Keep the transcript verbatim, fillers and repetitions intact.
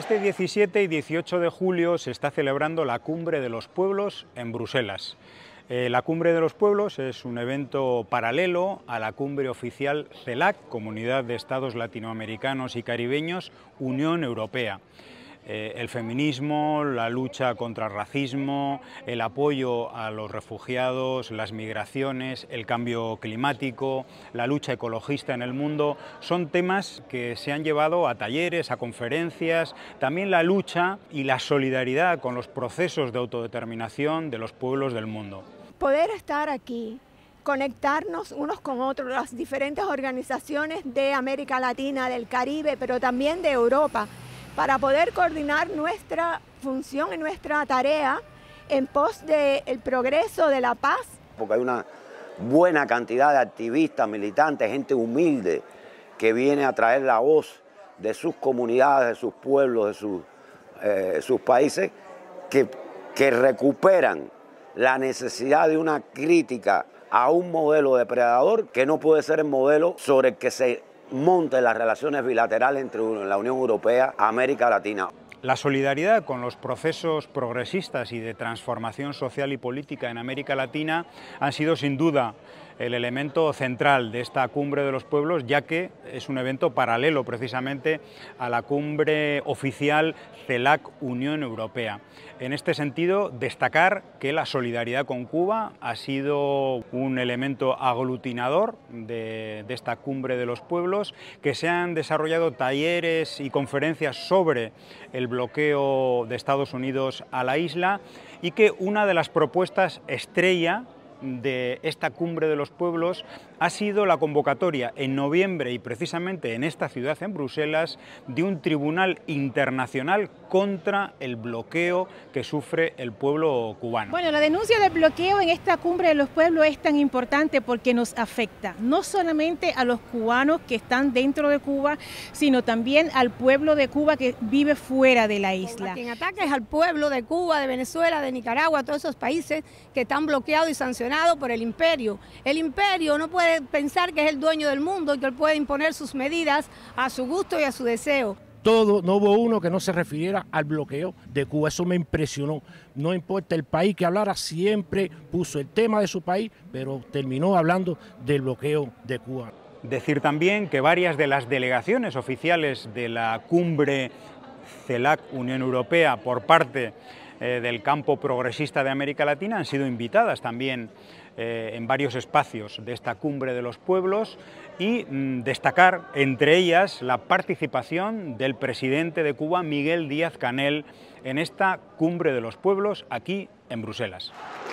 Este diecisiete y dieciocho de julio se está celebrando la Cumbre de los Pueblos en Bruselas. Eh, la Cumbre de los Pueblos es un evento paralelo a la cumbre oficial CELAC, Comunidad de Estados Latinoamericanos y Caribeños, Unión Europea. Eh, el feminismo, la lucha contra el racismo, el apoyo a los refugiados, las migraciones, el cambio climático, la lucha ecologista en el mundo, son temas que se han llevado a talleres, a conferencias, también la lucha y la solidaridad con los procesos de autodeterminación de los pueblos del mundo. Poder estar aquí, conectarnos unos con otros, las diferentes organizaciones de América Latina, del Caribe, pero también de Europa, para poder coordinar nuestra función y nuestra tarea en pos del progreso de la paz. Porque hay una buena cantidad de activistas, militantes, gente humilde que viene a traer la voz de sus comunidades, de sus pueblos, de sus, eh, sus países, que, que recuperan la necesidad de una crítica a un modelo depredador que no puede ser el modelo sobre el que se monten las relaciones bilaterales entre la Unión Europea y América Latina. La solidaridad con los procesos progresistas y de transformación social y política en América Latina han sido sin duda el elemento central de esta Cumbre de los Pueblos, ya que es un evento paralelo precisamente a la cumbre oficial CELAC Unión Europea. En este sentido, destacar que la solidaridad con Cuba ha sido un elemento aglutinador de, de esta Cumbre de los Pueblos, que se han desarrollado talleres y conferencias sobre el bloqueo de Estados Unidos a la isla y que una de las propuestas estrella de esta Cumbre de los Pueblos ha sido la convocatoria en noviembre y precisamente en esta ciudad, en Bruselas, de un tribunal internacional contra el bloqueo que sufre el pueblo cubano. Bueno, la denuncia del bloqueo en esta Cumbre de los Pueblos es tan importante porque nos afecta no solamente a los cubanos que están dentro de Cuba, sino también al pueblo de Cuba que vive fuera de la isla. Quien ataca es al pueblo de Cuba, de Venezuela, de Nicaragua, todos esos países que están bloqueados y sancionados por el imperio. El imperio no puede pensar que es el dueño del mundo y que él puede imponer sus medidas a su gusto y a su deseo. Todo, no hubo uno que no se refiriera al bloqueo de Cuba, eso me impresionó. No importa el país que hablara, siempre puso el tema de su país, pero terminó hablando del bloqueo de Cuba. Decir también que varias de las delegaciones oficiales de la cumbre CELAC Unión Europea por parte eh, del campo progresista de América Latina han sido invitadas también eh, en varios espacios de esta Cumbre de los Pueblos y mm, destacar entre ellas la participación del presidente de Cuba, Miguel Díaz-Canel, en esta Cumbre de los Pueblos aquí en Bruselas.